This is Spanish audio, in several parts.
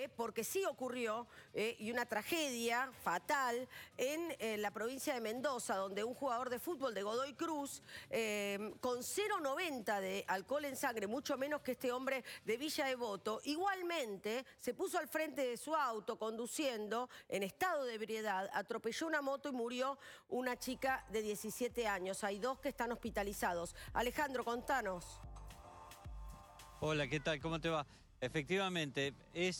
porque sí ocurrió y una tragedia fatal en la provincia de Mendoza, donde un jugador de fútbol de Godoy Cruz, con 0,90 de alcohol en sangre, mucho menos que este hombre de Villa Devoto, igualmente se puso al frente de su auto conduciendo en estado de ebriedad, atropelló una moto y murió una chica de 17 años. Hay dos que están hospitalizados. Alejandro, contanos. Hola, ¿qué tal? ¿Cómo te va? Efectivamente,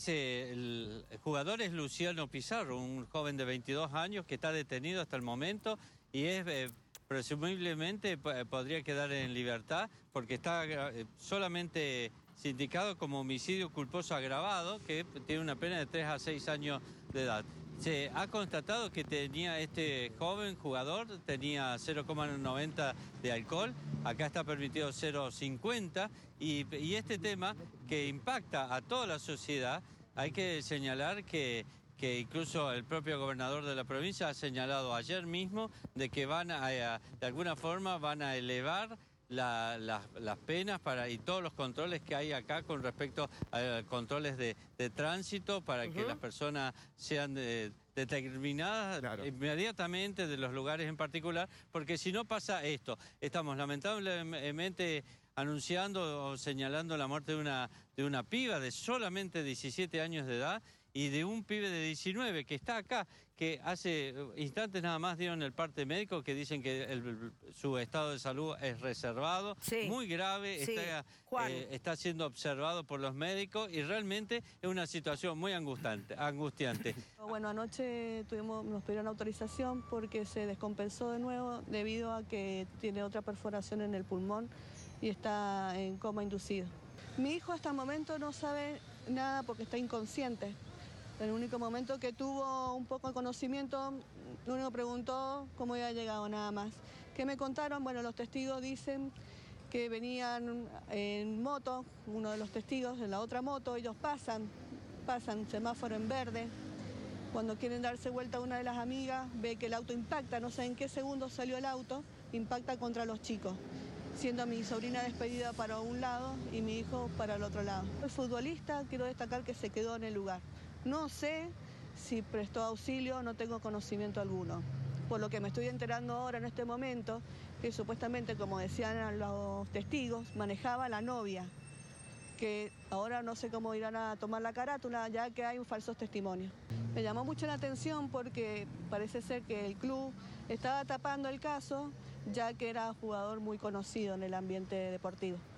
el jugador es Luciano Pizarro, un joven de 22 años que está detenido hasta el momento y presumiblemente podría quedar en libertad porque está solamente sindicado como homicidio culposo agravado, que tiene una pena de 3 a 6 años de edad. Se ha constatado que este joven jugador tenía 0,90 de alcohol, acá está permitido 0,50 y este tema que impacta a toda la sociedad, hay que señalar que incluso el propio gobernador de la provincia ha señalado ayer mismo de que de alguna forma van a elevar las penas y todos los controles que hay acá con respecto a controles de tránsito para que las personas sean determinadas inmediatamente de los lugares en particular, porque si no pasa esto. Estamos lamentablemente anunciando o señalando la muerte de una piba de solamente 17 años de edad y de un pibe de 19 que está acá, que hace instantes nada más dieron el parte médico que dicen que su estado de salud es reservado, muy grave, está siendo observado por los médicos y realmente es una situación muy angustiante. Bueno, anoche nos pidieron autorización porque se descompensó de nuevo debido a que tiene otra perforación en el pulmón y está en coma inducido. Mi hijo hasta el momento no sabe nada porque está inconsciente. El único momento que tuvo un poco de conocimiento, lo único que preguntó cómo había llegado, nada más. ¿Qué me contaron? Bueno, los testigos dicen que venían en moto, uno de los testigos en la otra moto, ellos pasan semáforo en verde. Cuando quieren darse vuelta, una de las amigas ve que el auto impacta, no sé en qué segundo salió el auto, impacta contra los chicos, siendo mi sobrina despedida para un lado y mi hijo para el otro lado. El futbolista, quiero destacar que se quedó en el lugar. No sé si prestó auxilio, no tengo conocimiento alguno. Por lo que me estoy enterando ahora en este momento, que supuestamente, como decían los testigos, manejaba la novia, que ahora no sé cómo irán a tomar la carátula, ya que hay un falso testimonio. Me llamó mucho la atención porque parece ser que el club estaba tapando el caso, ya que era jugador muy conocido en el ambiente deportivo.